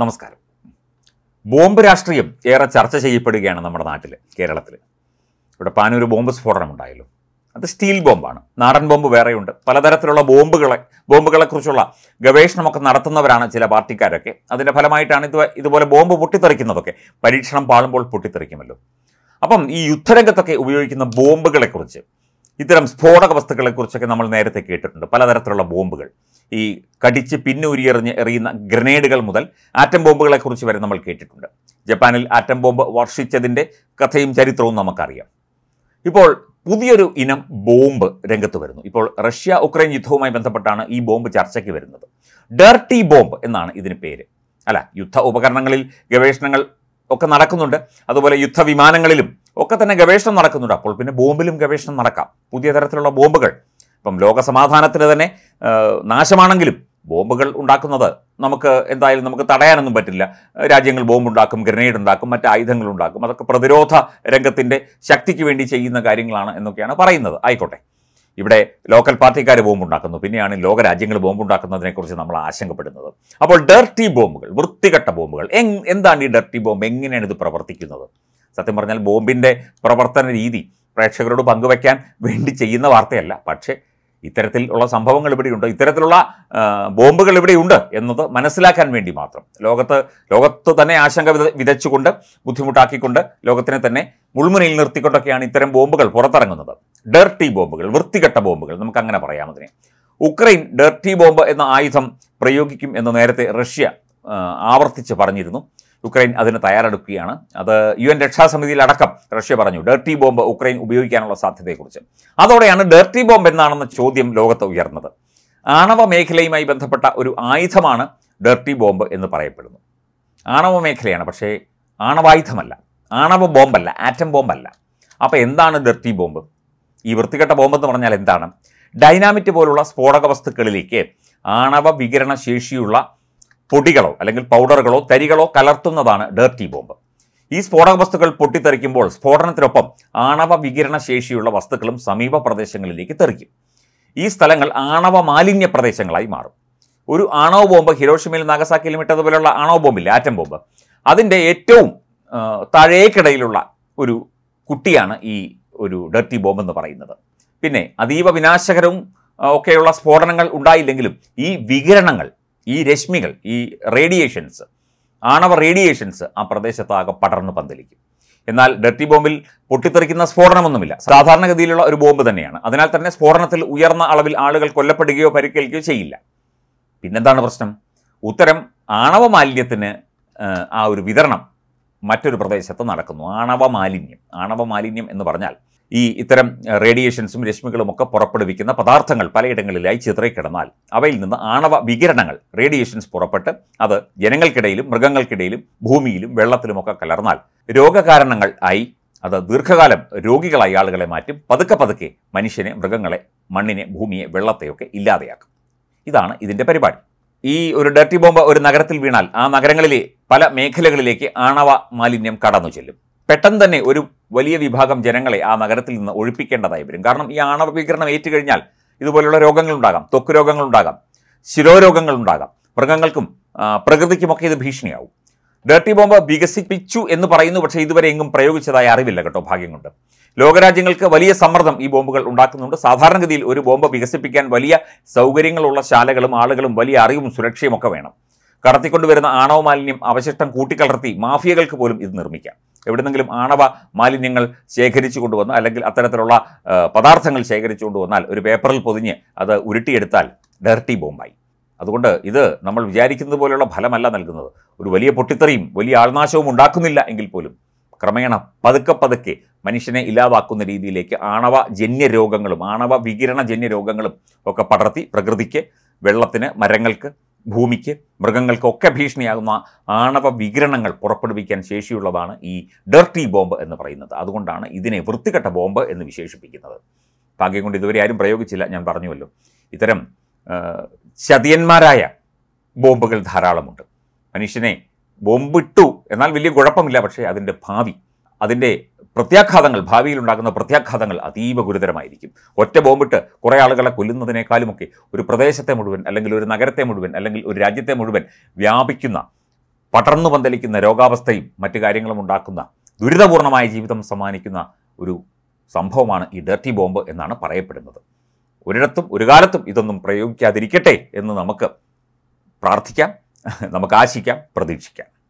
നമസ്കാരം. ബോംബ് രാഷ്ട്രീയം ഏറെ ചർച്ച ചെയ്യപ്പെടുകയാണ് നമ്മുടെ നാട്ടിൽ, കേരളത്തിൽ. ഇവിടെ പാനൂർ ബോംബ് സ്ഫോടനം ഉണ്ടായല്ലോ. അത് സ്റ്റീൽ ബോംബാണ്. നാടൻ ബോംബ് വേറെയുണ്ട്. പലതരത്തിലുള്ള ബോംബുകളെക്കുറിച്ചുള്ള ഗവേഷണമൊക്കെ നടത്തുന്നവരാണ് ചില പാർട്ടിക്കാരൊക്കെ. അതിൻ്റെ ഫലമായിട്ടാണ് ഇതുപോലെ ബോംബ് പൊട്ടിത്തെറിക്കുന്നതൊക്കെ. പരീക്ഷണം പാളുമ്പോൾ പൊട്ടിത്തെറിക്കുമല്ലോ. അപ്പം ഈ യുദ്ധരംഗത്തൊക്കെ ഉപയോഗിക്കുന്ന ബോംബുകളെക്കുറിച്ച്, ഇത്തരം സ്ഫോടക വസ്തുക്കളെക്കുറിച്ചൊക്കെ നമ്മൾ നേരത്തെ കേട്ടിട്ടുണ്ട്. പലതരത്തിലുള്ള ബോംബുകൾ, ഈ കടിച്ച് എറിയുന്ന ഗ്രനേഡുകൾ മുതൽ ആറ്റം ബോംബുകളെക്കുറിച്ച് വരെ നമ്മൾ കേട്ടിട്ടുണ്ട്. ജപ്പാനിൽ ആറ്റം ബോംബ് വർഷിച്ചതിൻ്റെ കഥയും ചരിത്രവും നമുക്കറിയാം. ഇപ്പോൾ പുതിയൊരു ഇനം ബോംബ് രംഗത്ത് വരുന്നു. ഇപ്പോൾ റഷ്യ ഉക്രൈൻ യുദ്ധവുമായി ബന്ധപ്പെട്ടാണ് ഈ ബോംബ് ചർച്ചയ്ക്ക് വരുന്നത്. ഡർട്ടി ബോംബ് എന്നാണ് ഇതിന് പേര്. യുദ്ധ ഉപകരണങ്ങളിൽ ഗവേഷണങ്ങൾ ഒക്കെ നടക്കുന്നുണ്ട്. അതുപോലെ യുദ്ധവിമാനങ്ങളിലും ഒക്കെ തന്നെ ഗവേഷണം നടക്കുന്നുണ്ട്. അപ്പോൾ പിന്നെ ബോംബിലും ഗവേഷണം നടക്കാം. പുതിയ തരത്തിലുള്ള ബോംബുകൾ ഇപ്പം ലോക സമാധാനത്തിന് തന്നെ നാശമാണെങ്കിലും ബോംബുകൾ ഉണ്ടാക്കുന്നത് നമുക്ക് തടയാനൊന്നും പറ്റില്ല. രാജ്യങ്ങൾ ബോംബുണ്ടാക്കും, ഗ്രനേഡ് ഉണ്ടാക്കും, മറ്റ് ആയുധങ്ങൾ ഉണ്ടാക്കും. അതൊക്കെ പ്രതിരോധ രംഗത്തിൻ്റെ ശക്തിക്ക് വേണ്ടി ചെയ്യുന്ന കാര്യങ്ങളാണ് എന്നൊക്കെയാണ് പറയുന്നത്. ആയിക്കോട്ടെ, ഇവിടെ ലോക്കൽ പാർട്ടിക്കാർ ബോംബുണ്ടാക്കുന്നു, പിന്നെയാണ് ലോകരാജ്യങ്ങൾ ബോംബുണ്ടാക്കുന്നതിനെക്കുറിച്ച് നമ്മൾ ആശങ്കപ്പെടുന്നത്. അപ്പോൾ ഡർട്ടി ബോംബുകൾ, വൃത്തികെട്ട ബോംബുകൾ, എന്താണ് ഈ ഡർട്ടി ബോംബ്? എങ്ങനെയാണ് ഇത് പ്രവർത്തിക്കുന്നത്? സത്യം പറഞ്ഞാൽ ബോംബിൻ്റെ പ്രവർത്തന രീതി പ്രേക്ഷകരോട് പങ്കുവയ്ക്കാൻ വേണ്ടി ചെയ്യുന്ന വാർത്തയല്ല. പക്ഷേ ഇത്തരത്തിലുള്ള സംഭവങ്ങൾ ഇവിടെയുണ്ട്, ഇത്തരത്തിലുള്ള ബോംബുകൾ ഇവിടെയുണ്ട് എന്നത് മനസ്സിലാക്കാൻ വേണ്ടി മാത്രം. ലോകത്ത് തന്നെ ആശങ്ക വിതച്ചുകൊണ്ട്, ബുദ്ധിമുട്ടാക്കിക്കൊണ്ട്, ലോകത്തിനെ തന്നെ മുൾമുനയിൽ നിർത്തിക്കൊണ്ടൊക്കെയാണ് ഇത്തരം ബോംബുകൾ പുറത്തിറങ്ങുന്നത്. ഡർട്ടി ബോംബുകൾ, വൃത്തികെട്ട ബോംബുകൾ, നമുക്കങ്ങനെ പറയാം അതിനെ. ഉക്രൈൻ ഡർട്ടി ബോംബ് എന്ന ആയുധം പ്രയോഗിക്കും എന്ന് നേരത്തെ റഷ്യ ആവർത്തിച്ച് പറഞ്ഞിരുന്നു. യുക്രൈൻ അതിന് തയ്യാറെടുക്കുകയാണ്. അത് UN രക്ഷാസമിതിയിലടക്കം റഷ്യ പറഞ്ഞു ഡർട്ടി ബോംബ് ഉക്രൈൻ ഉപയോഗിക്കാനുള്ള സാധ്യതയെക്കുറിച്ച്. അതോടെയാണ് ഡർട്ടി ബോംബ് എന്താണെന്ന ചോദ്യം ലോകത്ത് ഉയർന്നത്. ആണവ മേഖലയുമായി ബന്ധപ്പെട്ട ഒരു ആയുധമാണ് ഡർട്ടി ബോംബ് എന്ന് പറയപ്പെടുന്നു. ആണവ മേഖലയാണ്, പക്ഷേ ആണവായുധമല്ല, ആണവ ബോംബല്ല, ആറ്റം ബോംബല്ല. അപ്പോൾ എന്താണ് ഡർട്ടി ബോംബ്? ഈ വൃത്തികെട്ട ബോംബെന്ന് പറഞ്ഞാൽ എന്താണ്? ഡൈനാമിറ്റ് പോലുള്ള സ്ഫോടക വസ്തുക്കളിലേക്ക് ആണവ വികിരണ ശേഷിയുള്ള പൊടികളോ അല്ലെങ്കിൽ പൗഡറുകളോ തരികളോ കലർത്തുന്നതാണ് ഡർട്ടി ബോംബ്. ഈ സ്ഫോടക വസ്തുക്കൾ പൊട്ടിത്തെറിക്കുമ്പോൾ സ്ഫോടനത്തിനൊപ്പം ആണവ വികിരണ ശേഷിയുള്ള വസ്തുക്കളും സമീപ പ്രദേശങ്ങളിലേക്ക് തെറിക്കും. ഈ സ്ഥലങ്ങൾ ആണവ മാലിന്യ പ്രദേശങ്ങളായി മാറും. ഒരു ആണവ ബോംബ് ഹിരോഷിമയിലും നാഗസാക്കിയിലും ഇട്ടതുപോലെയുള്ള ആണവ ബോംബില്ല, ആറ്റം ബോംബ്, അതിൻ്റെ ഏറ്റവും താഴേക്കിടയിലുള്ള ഒരു കുട്ടിയാണ് ഈ ഒരു ഡർട്ടി ബോംബ് എന്ന് പറയുന്നത്. പിന്നെ അതീവ വിനാശകരവും ഒക്കെയുള്ള സ്ഫോടനങ്ങൾ ഉണ്ടായില്ലെങ്കിലും ഈ വികിരണങ്ങൾ, ഈ രശ്മികൾ, ഈ റേഡിയേഷൻസ്, ആണവ റേഡിയേഷൻസ് ആ പ്രദേശത്താകെ പടർന്ന് പന്തലിക്കും. എന്നാൽ ഡർട്ടി ബോംബിൽ പൊട്ടിത്തെറിക്കുന്ന സ്ഫോടനമൊന്നുമില്ല. സാധാരണഗതിയിലുള്ള ഒരു ബോംബ് തന്നെയാണ്. അതിനാൽ തന്നെ സ്ഫോടനത്തിൽ ഉയർന്ന അളവിൽ ആളുകൾ കൊല്ലപ്പെടുകയോ പരിക്കേൽക്കുകയോ ചെയ്യില്ല. പിന്നെന്താണ് പ്രശ്നം? ഉത്തരം ആണവ മാലിന്യത്തിന് ആ ഒരു വിതരണം മറ്റൊരു പ്രദേശത്ത് നടക്കുന്നു. ആണവ മാലിന്യം എന്ന് പറഞ്ഞാൽ ഇത്തരം റേഡിയേഷൻസും രശ്മികളും ഒക്കെ പുറപ്പെടുവിക്കുന്ന പദാർത്ഥങ്ങൾ പലയിടങ്ങളിലായി ചിതറിക്കിടന്നാൽ അവയിൽ നിന്ന് ആണവ വികിരണങ്ങൾ, റേഡിയേഷൻസ് പുറപ്പെട്ട് അത് ജനങ്ങൾക്കിടയിലും മൃഗങ്ങൾക്കിടയിലും ഭൂമിയിലും വെള്ളത്തിലുമൊക്കെ കലർന്നാൽ രോഗകാരണങ്ങൾ ആയി അത് ദീർഘകാലം രോഗികളായി ആളുകളെ മാറ്റും. പതുക്കെ മനുഷ്യനെ, മൃഗങ്ങളെ, മണ്ണിനെ, ഭൂമിയെ, വെള്ളത്തെയൊക്കെ ഇല്ലാതെയാക്കും. ഇതാണ് ഇതിൻ്റെ പരിപാടി. ഈ ഒരു ഡർട്ടി ബോംബ് ഒരു നഗരത്തിൽ വീണാൽ ആ നഗരങ്ങളിലെ പല മേഖലകളിലേക്ക് ആണവ മാലിന്യം കടന്നു ചെല്ലും. പെട്ടെന്ന് തന്നെ ഒരു വലിയ വിഭാഗം ജനങ്ങളെ ആ നഗരത്തിൽ നിന്ന് ഒഴിപ്പിക്കേണ്ടതായി വരും. കാരണം ഈ ആണവ വികിരണം ഏറ്റുകഴിഞ്ഞാൽ ഇതുപോലുള്ള രോഗങ്ങളുണ്ടാകാം, ത്വക്ക് രോഗങ്ങളുണ്ടാകാം, ശിരോരോഗങ്ങളുണ്ടാകാം. മൃഗങ്ങൾക്കും പ്രകൃതിക്കുമൊക്കെ ഇത് ഭീഷണിയാവും. ഡർട്ടി ബോംബ് വികസിപ്പിച്ചു എന്ന് പറയുന്നു, പക്ഷേ ഇതുവരെ എങ്ങും പ്രയോഗിച്ചതായി അറിവില്ല കേട്ടോ, ഭാഗ്യം കൊണ്ട്. ലോകരാജ്യങ്ങൾക്ക് വലിയ സമ്മർദ്ദം ഈ ബോംബുകൾ ഉണ്ടാക്കുന്നുണ്ട്. സാധാരണഗതിയിൽ ഒരു ബോംബ് വികസിപ്പിക്കാൻ വലിയ സൗകര്യങ്ങളുള്ള ശാലകളും ആളുകളും വലിയ അറിവും സുരക്ഷയും ഒക്കെ വേണം. കടത്തിക്കൊണ്ടുവരുന്ന ആണവ മാലിന്യം അവശിഷ്ടം കൂട്ടിക്കലർത്തി മാഫിയകൾക്ക് പോലും ഇത് നിർമ്മിക്കാം. എവിടെന്നെങ്കിലും ആണവ മാലിന്യങ്ങൾ ശേഖരിച്ചു കൊണ്ടുവന്ന് അല്ലെങ്കിൽ അത്തരത്തിലുള്ള പദാർത്ഥങ്ങൾ ശേഖരിച്ചു കൊണ്ടുവന്നാൽ ഒരു പേപ്പറിൽ പൊതിഞ്ഞ് അത് ഉരുട്ടിയെടുത്താൽ ഡർട്ടി ബോംബായി. അതുകൊണ്ട് ഇത് നമ്മൾ വിചാരിക്കുന്നത് പോലെയുള്ള ഫലമല്ല നൽകുന്നത്. ഒരു വലിയ പൊട്ടിത്തെറിയും വലിയ ആൾനാശവും ഉണ്ടാക്കുന്നില്ല എങ്കിൽ പോലും ക്രമേണ പതുക്കെ മനുഷ്യനെ ഇല്ലാതാക്കുന്ന രീതിയിലേക്ക് ആണവ ജന്യരോഗങ്ങളും ആണവ വികിരണ ജന്യരോഗങ്ങളും ഒക്കെ പടർത്തി പ്രകൃതിക്ക്, വെള്ളത്തിന്, മരങ്ങൾക്ക്, ഭൂമിക്ക്, മൃഗങ്ങൾക്കൊക്കെ ഭീഷണിയാകുന്ന ആണവ വികിരണങ്ങൾ പുറപ്പെടുവിക്കാൻ ശേഷിയുള്ളതാണ് ഈ ഡർട്ടി ബോംബ് എന്ന് പറയുന്നത്. അതുകൊണ്ടാണ് ഇതിനെ വൃത്തികെട്ട ബോംബ് എന്ന് വിശേഷിപ്പിക്കുന്നത്. ഭാഗ്യം കൊണ്ട് ഇതുവരെ ആരും പ്രയോഗിച്ചില്ല, ഞാൻ പറഞ്ഞുവല്ലോ. ഇത്തരം ചതിയന്മാരായ ബോംബുകൾ ധാരാളമുണ്ട്. മനുഷ്യനെ ബോംബിട്ടു എന്നാൽ വലിയ കുഴപ്പമില്ല, പക്ഷേ അതിൻ്റെ പ്രത്യാഘാതങ്ങൾ, ഭാവിയിലുണ്ടാകുന്ന പ്രത്യാഘാതങ്ങൾ അതീവ ഗുരുതരമായിരിക്കും. ഒറ്റ ബോംബിട്ട് കുറേ ആളുകളെ കൊല്ലുന്നതിനേക്കാളുമൊക്കെ ഒരു പ്രദേശത്തെ മുഴുവൻ അല്ലെങ്കിൽ ഒരു നഗരത്തെ മുഴുവൻ അല്ലെങ്കിൽ ഒരു രാജ്യത്തെ മുഴുവൻ വ്യാപിക്കുന്ന പടർന്നു പന്തലിക്കുന്ന രോഗാവസ്ഥയും മറ്റു കാര്യങ്ങളും ഉണ്ടാക്കുന്ന ദുരിതപൂർണമായ ജീവിതം സമ്മാനിക്കുന്ന ഒരു സംഭവമാണ് ഈ ഡർട്ടി ബോംബ് എന്നാണ് പറയപ്പെടുന്നത്. ഒരിടത്തും ഒരു കാലത്തും ഇതൊന്നും പ്രയോഗിക്കാതിരിക്കട്ടെ എന്ന് നമുക്ക് പ്രാർത്ഥിക്കാം, നമുക്ക് ആശിക്കാം, പ്രതീക്ഷിക്കാം.